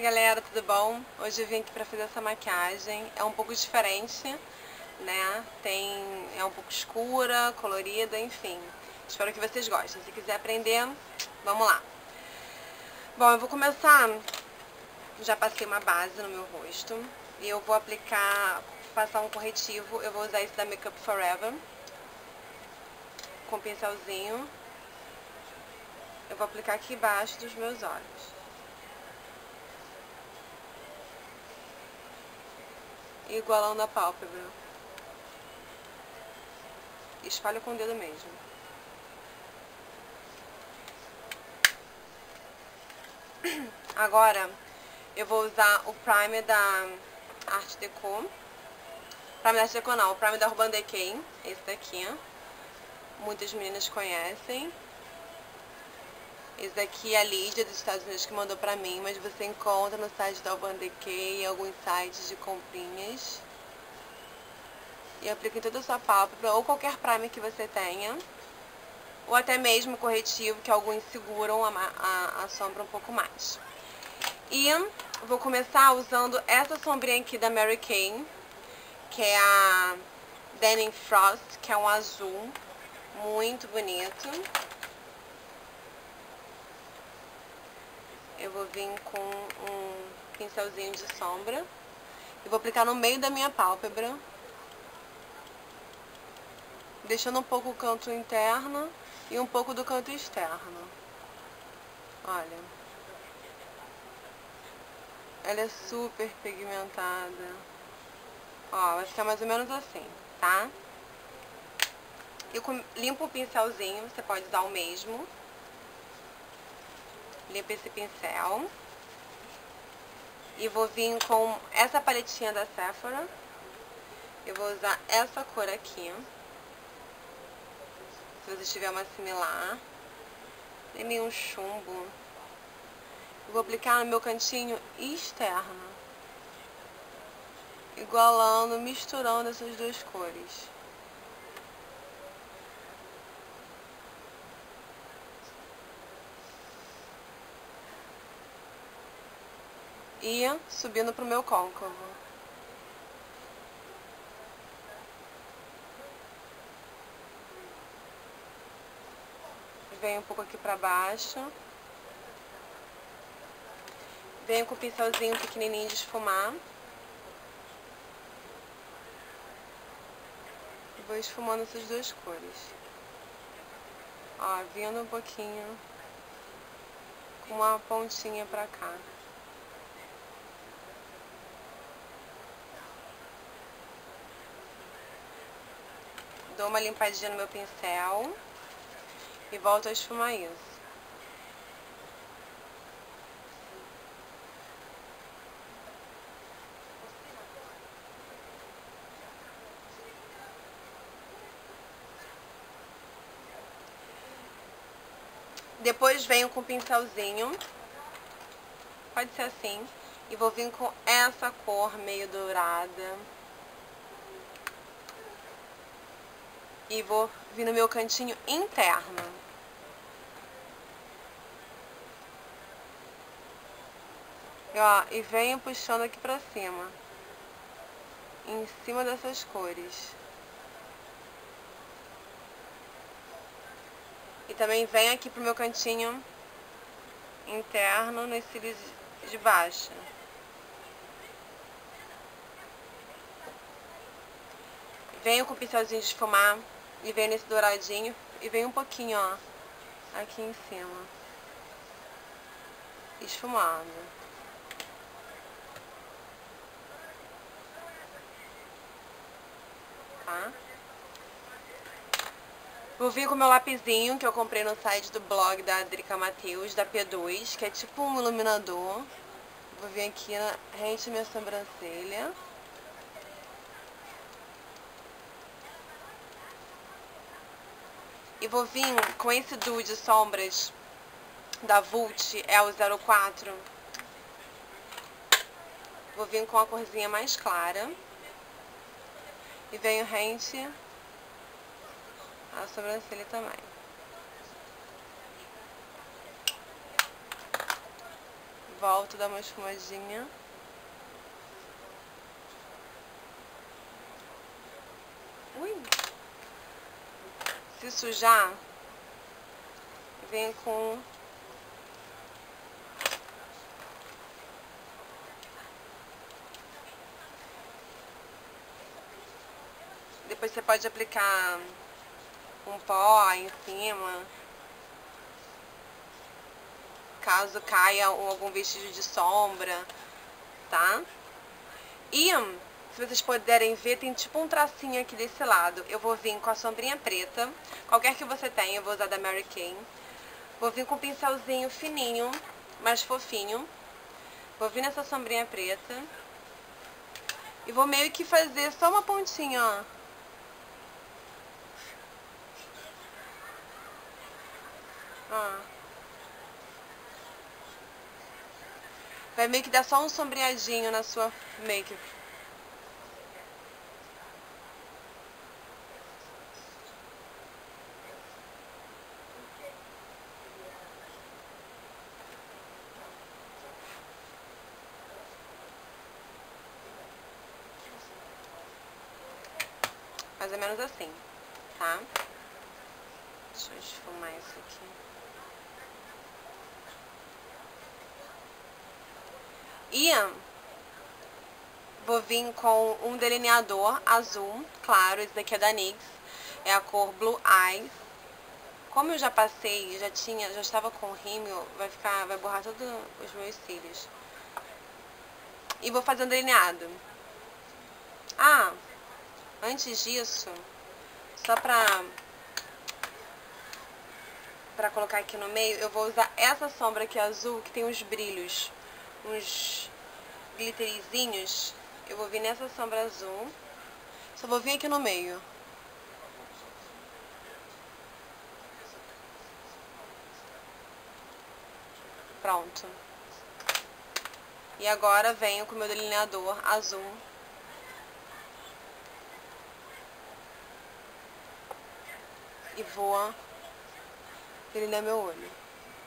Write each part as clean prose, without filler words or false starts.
galera, tudo bom? Hoje eu vim aqui pra fazer essa maquiagem. É um pouco diferente, né? É um pouco escura, colorida, enfim. Espero que vocês gostem. Se quiser aprender, vamos lá. Bom, eu vou começar. Já passei uma base no meu rosto. E eu vou passar um corretivo. Eu vou usar esse da Makeup Forever. Com um pincelzinho. Eu vou aplicar aqui embaixo dos meus olhos. Igualando a pálpebra. Espalho com o dedo mesmo. Agora, eu vou usar o primer da Art Deco. Primer da Art Deco não, o primer da Urban Decay. Esse daqui. Muitas meninas conhecem. Esse daqui é a Lídia dos Estados Unidos que mandou pra mim, mas você encontra no site da Urban Decay, em alguns sites de comprinhas. E aplica em toda a sua pálpebra, ou qualquer primer que você tenha. Ou até mesmo corretivo, que alguns seguram a sombra um pouco mais. E vou começar usando essa sombrinha aqui da Mary Kay, que é a Denim Frost, que é um azul muito bonito. Eu vou vir com um pincelzinho de sombra e vou aplicar no meio da minha pálpebra, deixando um pouco o canto interno e um pouco do canto externo. Olha, ela é super pigmentada. Ó, vai ficar mais ou menos assim, tá? Eu limpo o pincelzinho, você pode usar o mesmo. Limpo esse pincel. E vou vir com essa paletinha da Sephora. Eu vou usar essa cor aqui. Se você tiver uma similar. Tem meio um chumbo. Eu vou aplicar no meu cantinho externo. Igualando, misturando essas duas cores. E subindo pro meu côncavo. Venho um pouco aqui pra baixo. Venho com o pincelzinho pequenininho de esfumar. E vou esfumando essas duas cores. Ó, vindo um pouquinho com uma pontinha pra cá. Dou uma limpadinha no meu pincel e volto a esfumar isso. Depois venho com o pincelzinho, pode ser assim, e vou vir com essa cor meio dourada. E vou vir no meu cantinho interno. E venho puxando aqui pra cima. Em cima dessas cores. E também venho aqui pro meu cantinho interno, nos cílios de baixo. Venho com o pincelzinho de esfumar. E venho nesse douradinho e venho um pouquinho, ó, aqui em cima, esfumado. Tá? Vou vir com o meu lapisinho que eu comprei no site do blog da Drica Mateus, da P2, que é tipo um iluminador. Vou vir aqui rente à minha sobrancelha. E vou vir com esse duo de sombras da Vult, é o 04. Vou vir com a corzinha mais clara. E venho rente a sobrancelha também. volta, dá uma esfumadinha. Ui! Se sujar, vem com depois você pode aplicar um pó em cima, caso caia algum vestígio de sombra, tá? E, se vocês puderem ver, tem tipo um tracinho aqui desse lado. Eu vou vir com a sombrinha preta, qualquer que você tenha, eu vou usar da Mary Kay. Vou vir com um pincelzinho fininho, mais fofinho. Vou vir nessa sombrinha preta. E vou meio que fazer só uma pontinha, ó. Ó. Vai meio que dar só um sombreadinho na sua make. Mais ou menos assim, tá? Deixa eu esfumar isso aqui. E vou vir com um delineador azul, claro, esse daqui é da NYX, é a cor Blue Eyes. Como eu já passei, já estava com rímel, vai borrar todos os meus cílios. E vou fazer um delineado. Ah, antes disso, só pra colocar aqui no meio, eu vou usar essa sombra aqui azul, que tem uns brilhos, uns glitterizinhos. Eu vou vir nessa sombra azul. Só vou vir aqui no meio. Pronto. E agora venho com o meu delineador azul. E vou delinear meu olho.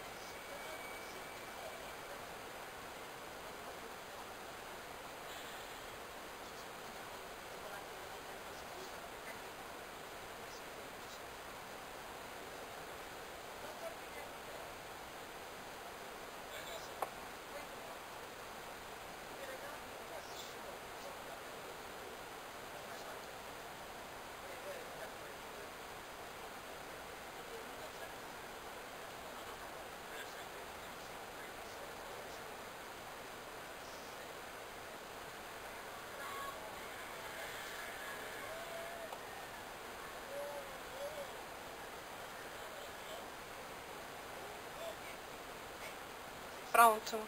Pronto.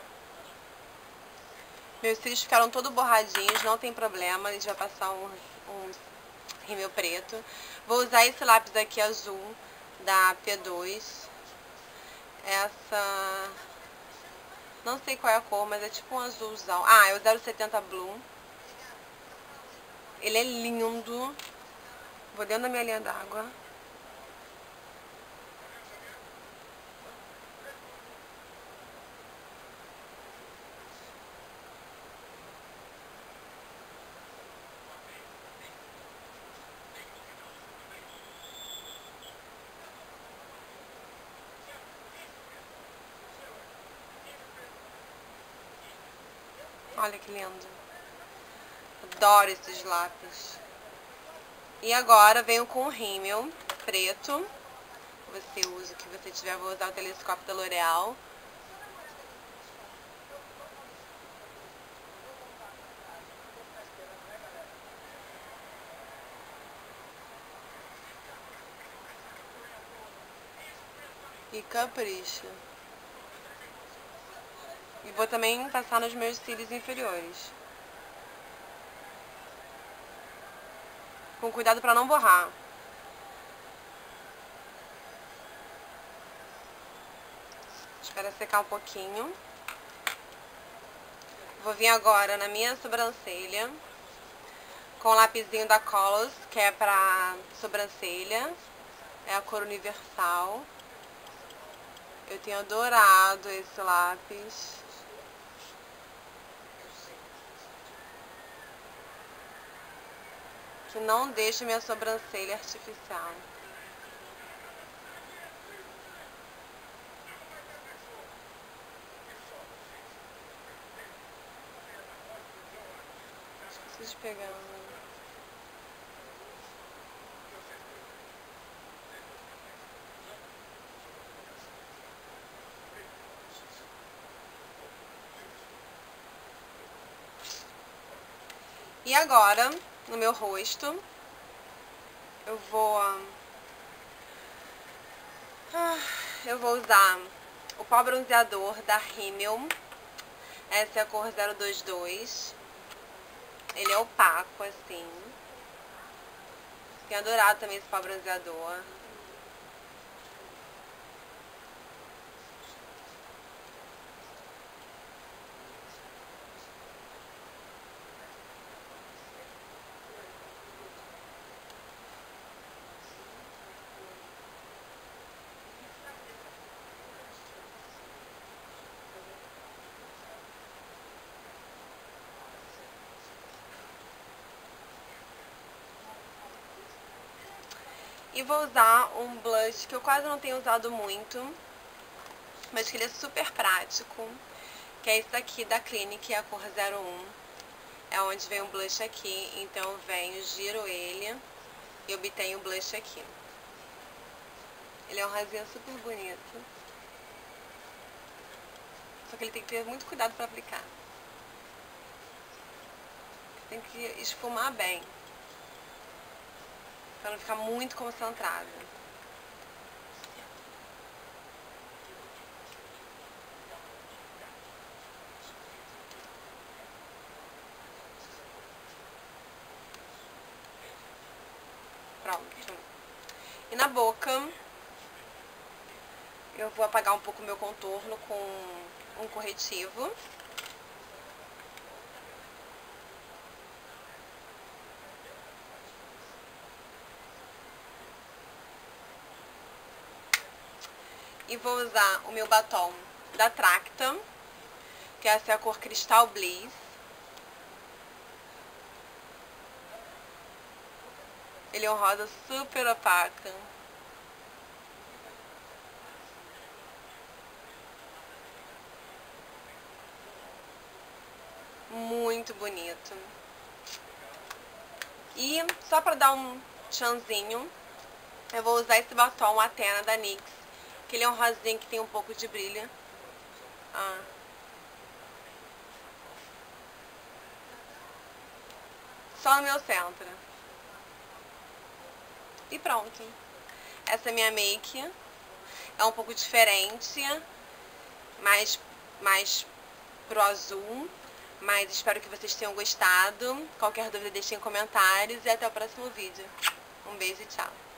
Meus cílios ficaram todos borradinhos, não tem problema. A gente vai passar um rímel preto. Vou usar esse lápis aqui azul, da P2. Essa... não sei qual é a cor, mas é tipo um azulzão. Ah, é o 070 Blue. Ele é lindo. Vou dentro da minha linha d'água. Olha que lindo. Adoro esses lápis. E agora venho com o rímel preto. Você usa o que você tiver. Vou usar o telescópio da L'Oreal. E capricha. E vou também passar nos meus cílios inferiores. Com cuidado pra não borrar. Espera secar um pouquinho. Vou vir agora na minha sobrancelha. Com o lapisinho da Colors, que é pra sobrancelha. É a cor universal. Eu tenho adorado esse lápis. que não deixa minha sobrancelha artificial. Esqueci de pegar. E agora, no meu rosto, eu vou usar o pó bronzeador da Rimmel. Essa é a cor 022. Ele é opaco, assim. Tenho adorado também esse pó bronzeador. E vou usar um blush que eu quase não tenho usado muito, mas que ele é super prático, que é esse daqui da Clinique, a cor 01. É onde vem o blush aqui, então eu venho, giro ele e obtenho o blush aqui. Ele é um rosinha super bonito, só que ele tem que ter muito cuidado para aplicar. Tem que esfumar bem, para não ficar muito concentrado. Pronto. E na boca, eu vou apagar um pouco o meu contorno com um corretivo. E vou usar o meu batom da Tracta, que essa é a cor Crystal Bliss. Ele é um rosa super opaco. Muito bonito. E só pra dar um tchanzinho, eu vou usar esse batom Athena da NYX, que ele é um rosinho que tem um pouco de brilho. Só no meu centro. E pronto. Essa é minha make. É um pouco diferente, mais pro azul. Mas espero que vocês tenham gostado. Qualquer dúvida deixem em comentários e até o próximo vídeo. Um beijo e tchau.